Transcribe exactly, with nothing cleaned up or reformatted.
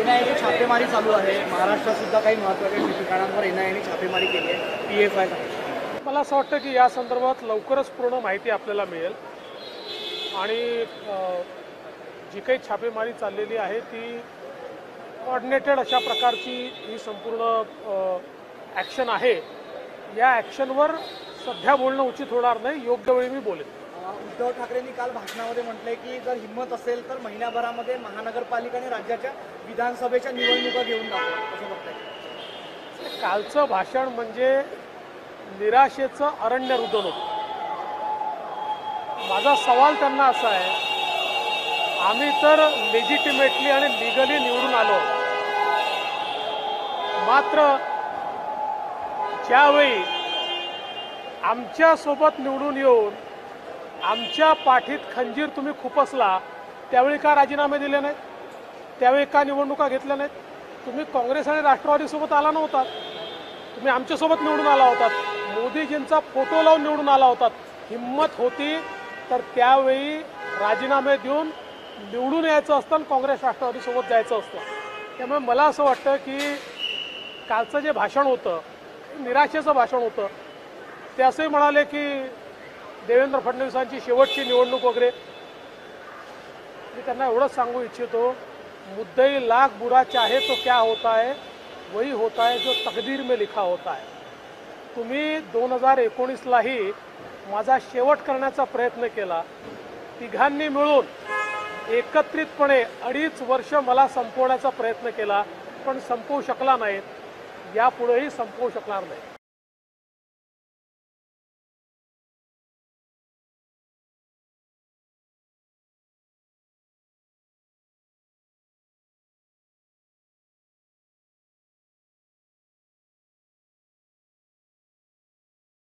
एनआयएची छापेमारी चालू आहे। महाराष्ट्रात सुद्धा काही महत्त्वाच्या ठिकाणांवर एनआयएने छापेमारी केली आहे। पीएफआय मला असं वाटतं की या संदर्भात लवकरच पूर्ण माहिती आपल्याला मिळेल आणि जी काही छापेमारी चाललेली आहे ती कोऑर्डिनेटेड अशा प्रकारची ही संपूर्ण ॲक्शन आहे। या ॲक्शनवर सध्या बोलणं उचित होणार नाही, योग्य वेळी मी बोलेन। उद्धव ठाकरेंनी काल भाषणामध्ये म्हटलंय की जर हिम्मत असेल तर महिन्याभरामध्ये महानगरपालिका आणि राज्याच्या विधानसभेच्या निवडणुका घेऊन दाखवा, असं म्हटलंय। कालचं भाषण म्हणजे निराशेचं अरण्य रुदन होतं। माझा सवाल त्यांना असा आहे, आम्ही तर लेजिटिमेटली आणि लिगली निवडून आलो, मात्र ज्यावेळी आमच्या सोबत निवडून येऊन आमच्या पाठीत खंजीर तुम्ही खुपसला त्यावेळी का राजीनामे दिले नाहीत? त्यावेळी का निवडणुका घेतल्या नाहीत? तुम्ही काँग्रेस आणि राष्ट्रवादीसोबत आला नव्हतात, तुम्ही आमच्यासोबत निवडून आला होतात, मोदीजींचा फोटो लावून निवडून आला होतात। हिम्मत होती तर त्यावेळी राजीनामे देऊन निवडून यायचं असतं आणि काँग्रेस राष्ट्रवादीसोबत जायचं असतं। त्यामुळे मला असं वाटतं की कालचं जे भाषण होतं निराशेचं भाषण होतं। ते असंही म्हणाले की देवेंद्र फडणवीसांची शेवटची निवडणूक वगैरे। मी त्यांना एवढंच सांगू इच्छितो, मुद्दई लाख बुरा चाहे तो क्या होता है, वही होता है जो तकदीर में लिखा होता है। तुम्ही दोन हजार एकोणीसलाही माझा शेवट करण्याचा प्रयत्न केला, तिघांनी मिळून एकत्रितपणे अडीच वर्ष मला संपवण्याचा प्रयत्न केला, पण संपवू शकला नाहीत, यापुढेही संपवू शकणार नाही।